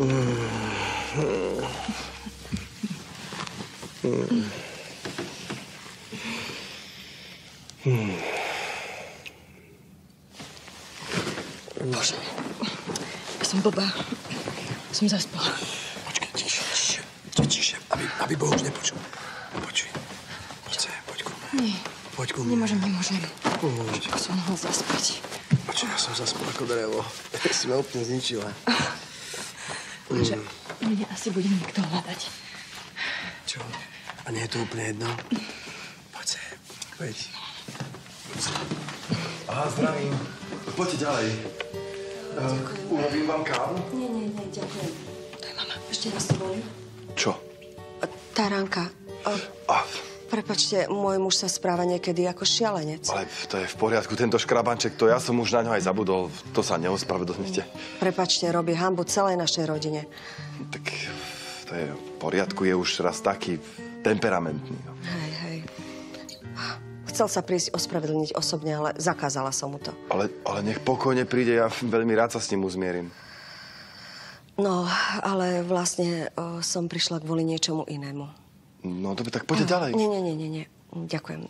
Bože, ja som blbá. Som zaspala. Počkaj, tiše, aby Boh už nepočul. Počuj. Poď ku mne. Nie. Poď ku mne. Nemôžem. Ja som mohol zaspať. Počuj, ja som zaspal ako drevo. Si ma úplne zničila. Takže mne asi bude niekto hľadať. Čo? A nie je to úplne jedno? Poď sem. Poď. Aha, zdravím. Poďte ďalej. Urobím vám kávu? Nie, ďakujem. To je mama. Ešte raz to volím. Čo? Tá Ranka. Prepačte, môj muž sa správa niekedy ako šialenec. Ale to je v poriadku, tento škrabanček, to ja som už na ňo aj zabudol. To sa neospravedlnite. Prepačte, robí hanbu celej našej rodine. Tak to je v poriadku, je už raz taký temperamentný. No. Hej. Chcel sa prísť ospravedlniť osobne, ale zakázala som mu to. Ale nech pokojne príde, ja veľmi rád sa s ním uzmierim. No, ale vlastne som prišla kvôli niečomu inému. No dobre, tak poďte ďalej. Nie. Ďakujem.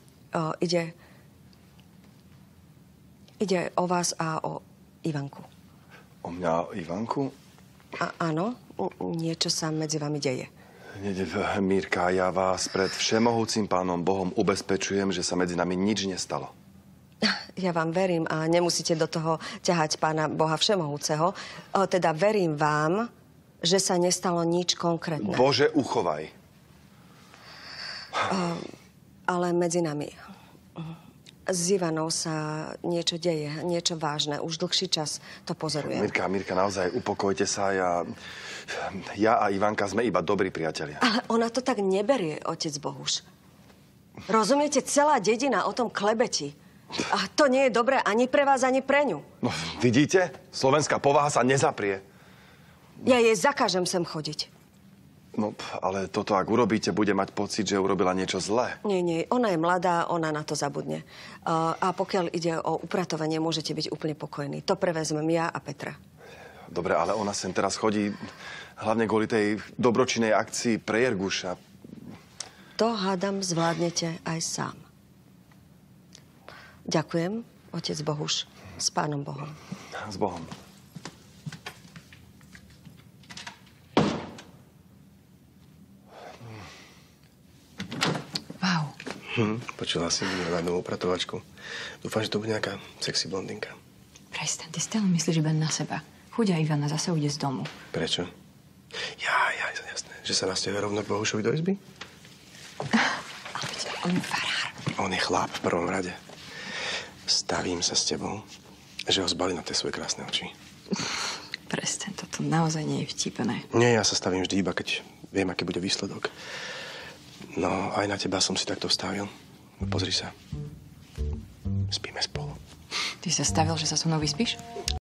Ide o vás a o Ivanku. O mňa a Ivanku? Áno, niečo sa medzi vami deje. Mírka, ja vás pred všemohúcim pánom Bohom ubezpečujem, že sa medzi nami nič nestalo. Ja vám verím a nemusíte do toho ťahať pána Boha Všemohúceho. Teda verím vám, že sa nestalo nič konkrétne. Bože, uchovaj. Ale medzi nami. S Ivanou sa niečo deje, niečo vážne. Už dlhší čas to pozorujem. Mírka, naozaj, upokojte sa. Ja a Ivanka sme iba dobrí priatelia. Ale ona to tak neberie, otec Bohuš. Rozumiete, celá dedina o tom klebeti. A to nie je dobré ani pre vás, ani pre ňu. No, vidíte? Slovenská povaha sa nezaprie. Ja jej zakážem sem chodiť. No, ale toto, ak urobíte, bude mať pocit, že urobila niečo zlé. Nie, ona je mladá, ona na to zabudne. A pokiaľ ide o upratovanie, môžete byť úplne pokojní. To prevezmem ja a Petra. Dobre, ale ona sem teraz chodí hlavne kvôli tej dobročinnej akcii pre Jerguša. To, hádam, zvládnete aj sám. Ďakujem, otec Bohuš. S pánom Bohom. S Bohom. Počula si na novú upratovačku. Dúfam, že to bude nejaká sexy blondinka. Prestaň, ty stále myslíš iba na seba. Chudia Ivana zase ujde z domu. Prečo? Jasné. Že sa nasťahuje rovno k Bohušovi do izby? Ale veď on je farár. On je chlap v prvom rade. Stavím sa s tebou, že ho zbali na tie svoje krásne oči. Prestaň, toto naozaj nie je vtipné. Nie, ja sa stavím vždy, iba keď viem, aký bude výsledok. No, aj na teba som si takto vstavil. Pozri sa. Spíme spolu. Ty sa stavil, že sa so mnou vyspíš?